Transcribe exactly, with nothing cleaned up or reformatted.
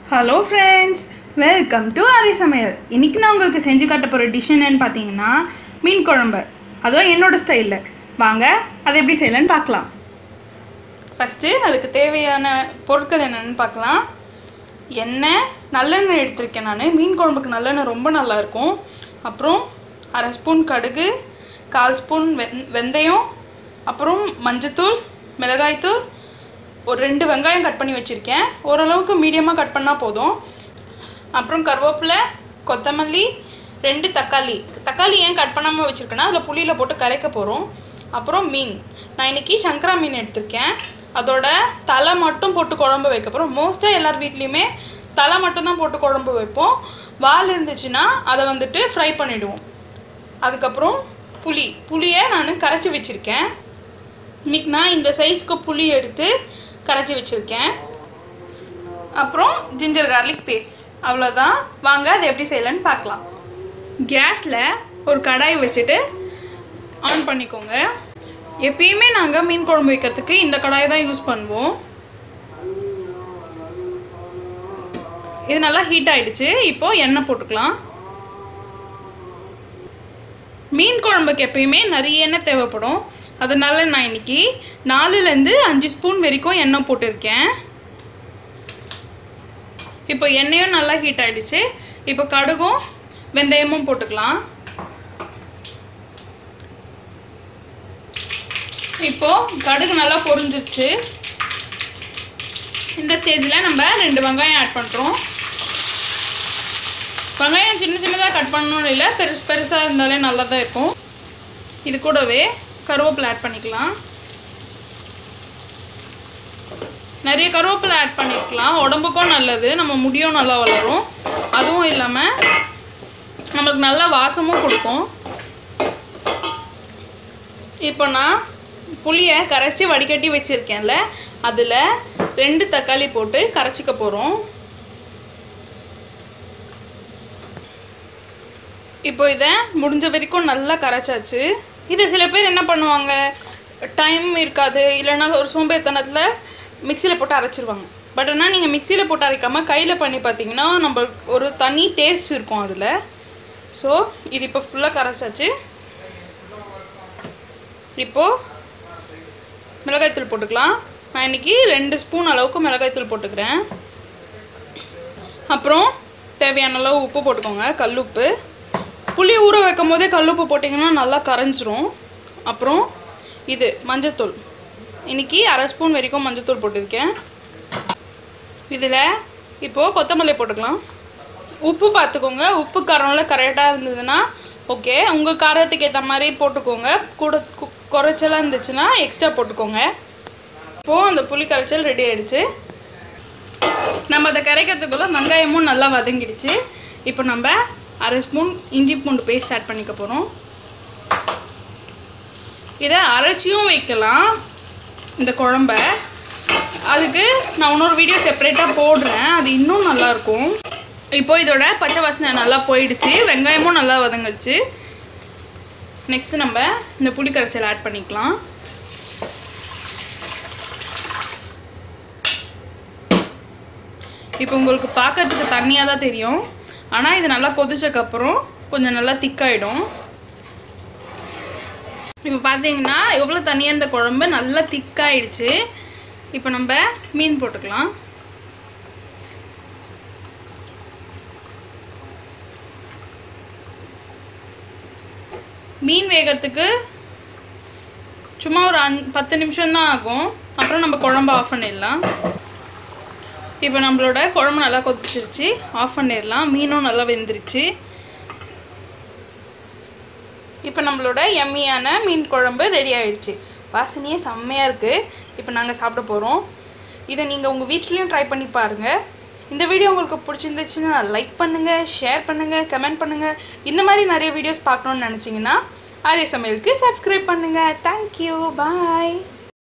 Hello friends, welcome to Ari Samayal. இன்னைக்கு நான் உங்களுக்கு செஞ்சு காட்ட போற டிஷ் என்னன்னு பாத்தீங்கன்னா மீன் குழம்பு. அதுவும் என்னோட ஸ்டைல்ல. வாங்க அதை எப்படி செய்யலாம்னு பார்க்கலாம். ஃபர்ஸ்ட் அதுக்கு தேவையான பொருட்கள் என்னன்னு பார்க்கலாம். எண்ணெய், நல்லெண்ணெய் எடுத்துர்க்கேன் நான். மீன் குழம்புக்கு நல்லெண்ணெய் ரொம்ப நல்லா இருக்கும். அப்புறம் அரை ஸ்பூன் கடுகு, கால் ஸ்பூன் வெந்தயம், அப்புறம் மஞ்சள்தூள், மிளகாய்த்தூள், ஒரு ரெண்டு வெங்காயம் கட் பண்ணி வச்சிருக்கேன். ஓரளவுக்கு மீடியமா கட் பண்ணா போதும். அப்புறம் கறிவேப்பிலை, கொத்தமல்லி, ரெண்டு தக்காளி. தக்காளி ஏன் கட் பண்ணாம வச்சிருக்கேன்னா அதுல புளியில போட்டு கரைக்க போறோம். அப்புறம் மீன். நான் இன்னைக்கு சங்கரா மீன் எடுத்துர்க்கேன். அதோட தலை மட்டும் போட்டு குழம்பு வைக்க போறோம். மோஸ்டா எல்லார் வீட்லயுமே தலை மட்டும் தான் போட்டு குழம்பு வைப்போம். வால் இருந்துச்சுனா அதை வந்துட்டு ஃப்ரை பண்ணிடுவோம். அதுக்கு அப்புறம் புளி. புளியை நான் கரைச்சி வச்சிருக்கேன். இன்னைக்கு நான் இந்த சைஸ்க்கு புளி எடுத்து கரைச்சி வச்சிருக்கேன். அப்புறம் ஜிஞ்சர் garlic பேஸ்ட். அவ்வளவுதான். வாங்க அதை எப்படி செய்யலாம்னு பார்க்கலாம். கேஸ்ல ஒரு கடாய் வச்சிட்டு ஆன் பண்ணிக்கோங்க. எப்பயுமே நாங்க மீன் குழம்பு வைக்கிறதுக்கு இந்த கடாயை தான் யூஸ் பண்ணுவோம். இது நல்லா ஹீட் ஆயிடுச்சு. இப்போ எண்ணெய் போட்டுக்கலாம். மீன் குழம்புக்கு எப்பயுமே நிறைய எண்ணெய் தேவைப்படும். அதனால நான் இன்னைக்கு நாலுல இருந்து அஞ்சு ஸ்பூன் வரைக்கும் எண்ணெய் போட்டுருக்கேன். இப்போ எண்ணெயும் நல்லா ஹீட் ஆயிடுச்சு. இப்போ கடுகும் வெந்தயமும் போட்டுக்கலாம். இப்போ கடுகு நல்லா பொரிஞ்சிருச்சு. இந்த ஸ்டேஜ்ல நம்ம ரெண்டு வெங்காயம் ஆட் பண்றோம். வெங்காயம் சின்ன சின்னதா கட் பண்ணனும் இல்ல, பெருசு பெருசா இருந்தாலே நல்லா தான் இருக்கும். இது கூடவே கறிவேப்பிலை ஆட் பண்ணிக்கலாம். நிறைய கறிவேப்பிலை ஆட் பண்ணிக்கலாம். உடம்புக்கும் நல்லது, நம்ம முடியும் நல்லா வளரும். அதுவும் இல்லாம நமக்கு நல்ல வாசமும் கொடுக்கும். இப்போ நான் புளியை கரைச்சி வடிகட்டி வச்சிருக்கேன்ல, அதுல ரெண்டு தக்காளி போட்டு கரைச்சிக்க போறோம். இப்போ இதை முடிஞ்ச வரைக்கும் நல்லா கரைச்சாச்சு. இது சில பேர் என்ன பண்ணுவாங்க, டைம் இருக்காது இல்லைன்னா ஒரு சோம்பேறித்தனத்தில் மிக்சியில் போட்டு அரைச்சிருவாங்க. பட் ஆனால் நீங்கள் மிக்சியில் போட்டு அரைக்காமல் கையில் பண்ணி பார்த்தீங்கன்னா நம்ம ஒரு தனி டேஸ்ட் இருக்கும் அதில். ஸோ இது இப்போ ஃபுல்லாக கரைச்சாச்சு. இப்போது மிளகாய்த்தூள் போட்டுக்கலாம். நான் இன்றைக்கி ரெண்டு ஸ்பூன் அளவுக்கு மிளகாய்த்தூள் போட்டுக்கிறேன். அப்புறம் தேவையான அளவு உப்பு போட்டுக்கோங்க, கல் உப்பு. புளி ஊற வைக்கும் போதே கல்லுப்பு போட்டிங்கன்னா நல்லா கரைஞ்சிரும். அப்புறம் இது மஞ்சள்தூள். இன்னைக்கு அரை ஸ்பூன் வரைக்கும் மஞ்சள்தூள் போட்டிருக்கேன். இதில் இப்போது கொத்தமல்லி போட்டுக்கலாம். உப்பு பார்த்துக்கோங்க. உப்பு காரம்லாம் கரெக்டாக இருந்ததுன்னா ஓகே. உங்கள் காரத்துக்கு ஏற்ற மாதிரி போட்டுக்கோங்க. கூட குறைச்சலாக இருந்துச்சுன்னா எக்ஸ்ட்ரா போட்டுக்கோங்க. இப்போது அந்த புளி கரைச்சல் ரெடி ஆகிடுச்சு. நம்ம அதை கரைக்கிறதுக்குள்ளே வெங்காயமும் நல்லா வதங்கிடுச்சு. இப்போ நம்ம அரை ஸ்பூன் இஞ்சி பூண்டு பேஸ்ட் ஆட் பண்ணிக்க போகிறோம். இதை அரைச்சியும் வைக்கலாம் இந்த குழம்ப. அதுக்கு நான் இன்னொரு வீடியோ செப்பரேட்டாக போடுறேன், அது இன்னும் நல்லாயிருக்கும். இப்போ இதோட பச்சை வாசனை நல்லா போயிடுச்சு. வெங்காயமும் நல்லா வதங்கிடுச்சு. நெக்ஸ்ட் நம்ம இந்த புளி கரைச்சல் ஆட் பண்ணிக்கலாம். இப்போ உங்களுக்கு பார்க்கறதுக்கு தண்ணியாக தான் தெரியும், ஆனால் இது நல்லா கொதிச்சக்கப்புறம் கொஞ்சம் நல்லா திக்காயிடும். இப்போ பார்த்தீங்கன்னா எவ்வளோ தண்ணியாக இந்த குழம்பு நல்லா திக்காயிடுச்சு. இப்போ நம்ம மீன் போட்டுக்கலாம். மீன் வேகிறதுக்கு சும்மா ஒரு அஞ் பத்து நிமிஷம் தான் ஆகும். அப்புறம் நம்ம குழம்பு ஆஃப் பண்ணிடலாம். இப்போ நம்மளோட குழம்பு நல்லா கொதிச்சிருச்சு, ஆஃப் பண்ணிடலாம். மீனும் நல்லா வெந்துருச்சு. இப்போ நம்மளோட எம்மியான மீன் குழம்பு ரெடி ஆகிடுச்சு. வாசனையே செம்மையாக இருக்குது. இப்போ நாங்கள் சாப்பிட போகிறோம். இதை நீங்கள் உங்கள் வீட்லேயும் ட்ரை பண்ணி பாருங்கள். இந்த வீடியோ உங்களுக்கு பிடிச்சிருந்துச்சுன்னா லைக் பண்ணுங்கள், ஷேர் பண்ணுங்கள், கமெண்ட் பண்ணுங்கள். இந்த மாதிரி நிறைய வீடியோஸ் பார்க்கணுன்னு நினச்சிங்கன்னா ஆரிய சமையலுக்கு சப்ஸ்கிரைப் பண்ணுங்கள். தேங்க்யூ, பாய்.